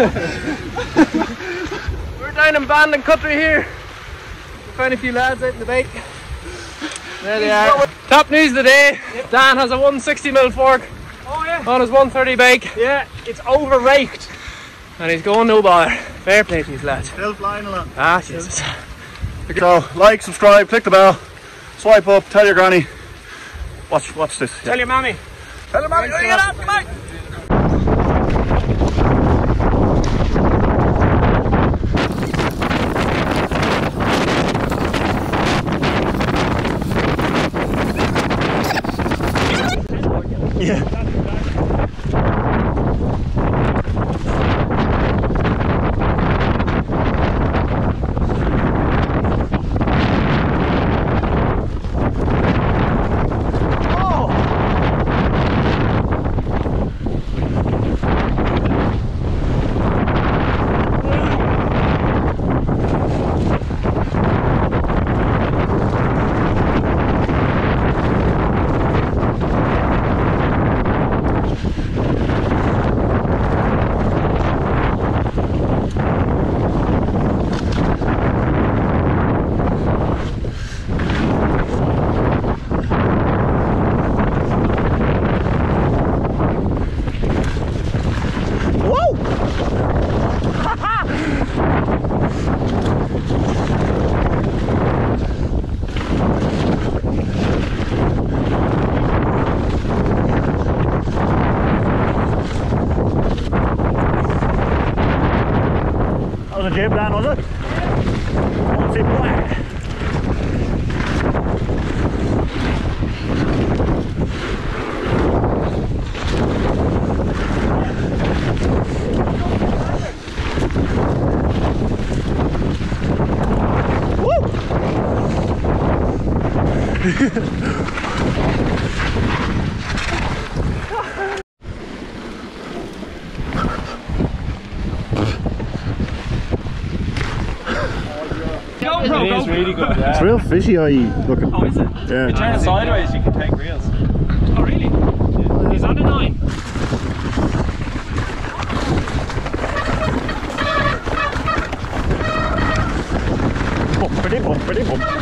We're down in Bandon Country here. We found a few lads out in the bike. There they are. Top news of the day. Dan has a 160mm fork on his 130 bike. Yeah, it's overraked. And he's going no bother. Fair play to these lads. Still flying along. Ah, Jesus. So, like, subscribe, click the bell, swipe up, tell your granny. Watch this. Tell your mammy. Tell your mammy. Get up, come on. Yeah. That was a jib, Dan, was it? What's it black? It is really good. Yeah. It's real fishy eye looking. Oh, is it? Yeah. You turn it sideways, you can take reels. Oh, really? Yeah. He's on a 9. Bumpity bump, pretty bump.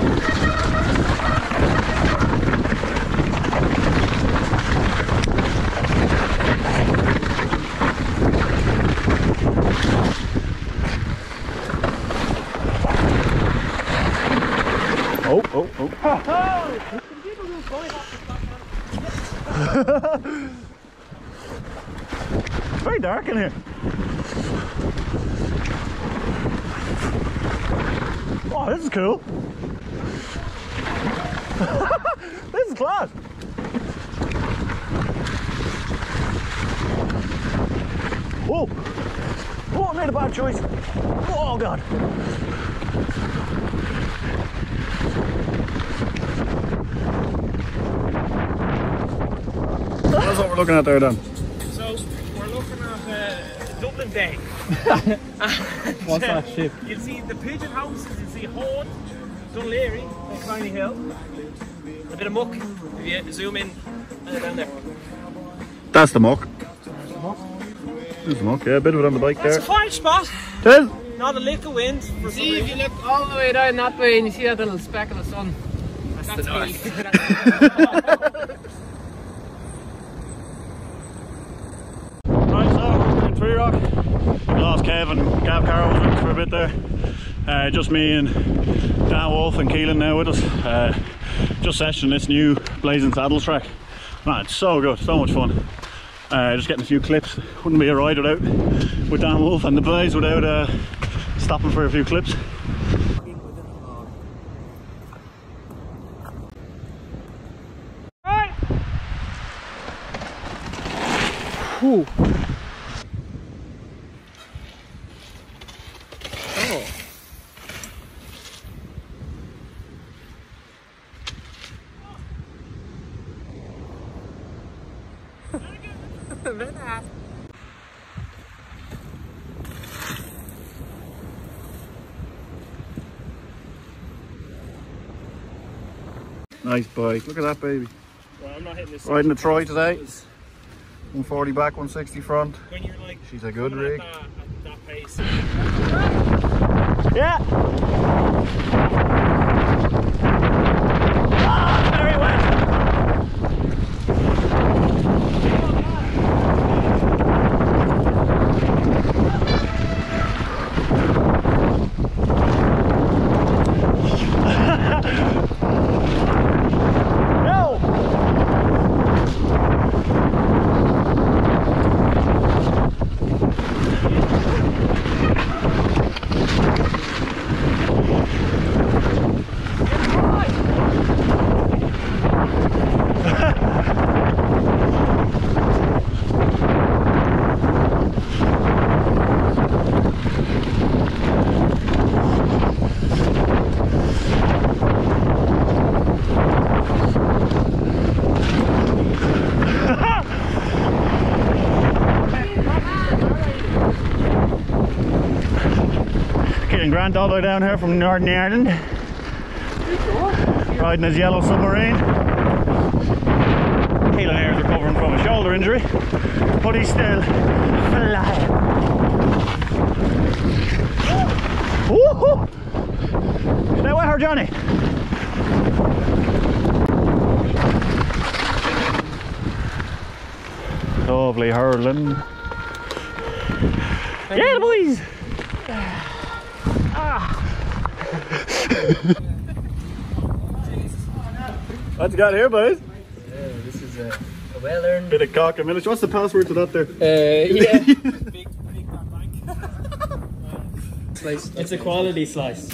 It's very dark in here. Oh, this is cool. This is class. Whoa. Oh, I made a bad choice. Oh, God. That's what we're looking at there, Dan. So, we're looking at Dublin Bay. What's that ship? You'll see the pigeon houses, you'll see Hoard, Dunleary, and Clowney Hill. A bit of muck, if you zoom in down there. That's the muck. There's the muck, yeah, a bit of it on the bike That's there. a fine spot. It is. Not a lick of wind. See, if you look all the way down that way and you see that little speck of the sun, that's the north. Right, so we're in Tree Rock. We lost Kev and Gav Carroll was with us for a bit there. Just me and Dan Wolf and Keelan now with us. Just sessioning this new Blazing Saddles track. Man, it's so good, so much fun. Just getting a few clips. Wouldn't be a ride without with Dan Wolf and the boys without stopping for a few clips. Right. Whew. Nice bike, look at that baby. Well, I'm not hitting this. Riding the Troy today. 140 back, 160 front. When you're like, She's a good coming at rig. that face. Yeah. Ah, very wet. No. Keelan Grant all the way down here from Northern Ireland, riding his yellow submarine. Keelan here is recovering from a shoulder injury, but he's still flying. Woohoo! Stay with her, Johnny. Lovely hurling. Yeah, the boys! What you got here, boys? This is a well-earned. Bit of cock and millet. What's the password to that there? Yeah. It's a quality slice.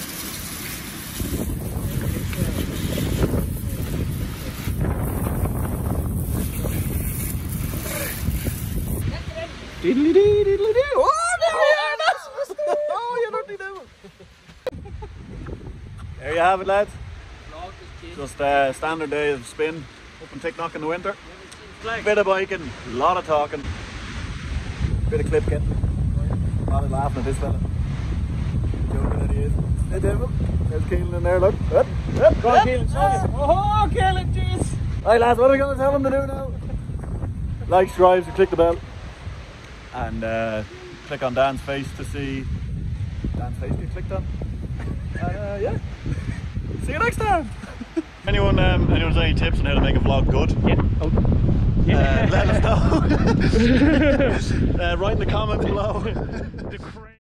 Diddly dee, diddly dee. Oh, there we are! Oh, you dirty devil! There you have it, lads. Just a standard day of spin up in Ticknock in the winter. Bit of biking, a lot of talking, bit of clip getting, a lot of laughing at this fella. Joking that he is. Hey devil, there's Keelan in there, look. Go on, Keelan, show me. Oh, Keelan, jeez. Right lads, what are we going to tell him to do now? Like, subscribe, click the bell, and click on Dan's face to see Dan's face get clicked on. Yeah. See you next time. Anyone's any tips on how to make a vlog good? Yeah. Oh. Yeah. Let us know. Write in the comments below.